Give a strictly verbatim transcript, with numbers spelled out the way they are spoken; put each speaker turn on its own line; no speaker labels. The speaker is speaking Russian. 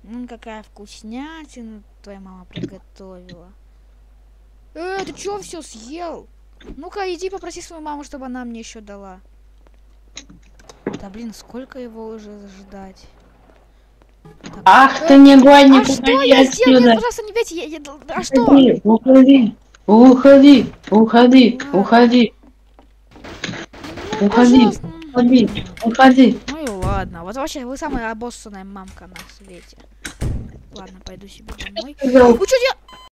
Ну, какая вкуснятина твоя мама приготовила. Э, ты чё все съел? Ну-ка, иди попроси свою маму, чтобы она мне еще дала. Да блин, сколько его уже ждать? Так.
Ах
Э,
ты негодник,
а что
уходи
я сделал? Нет,
отсюда.
пожалуйста, не бейте. Я, я, а что?
Уходи, уходи, уходи, уходи,
Ладно.
уходи,
Ну,
уходи,
пожалуйста.
уходи,
М.
уходи.
Ну и ладно. Вот вообще, вы самая обоссанная мамка на свете. Ладно, пойду себе домой.
Сказал,
Вы что делаете?